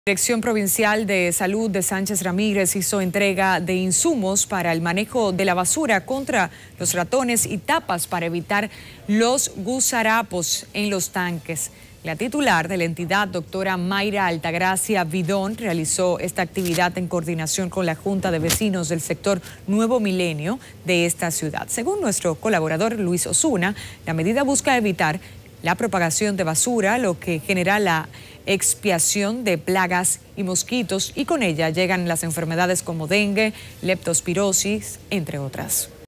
La Dirección Provincial de Salud de Sánchez Ramírez hizo entrega de insumos para el manejo de la basura contra los ratones y tapas para evitar los gusarapos en los tanques. La titular de la entidad, doctora Mayra Altagracia Vidón, realizó esta actividad en coordinación con la Junta de Vecinos del sector Nuevo Milenio de esta ciudad. Según nuestro colaborador Luis Osuna, la medida busca evitar la propagación de basura, lo que genera la expiación de plagas y mosquitos, y con ella llegan las enfermedades como dengue, leptospirosis, entre otras.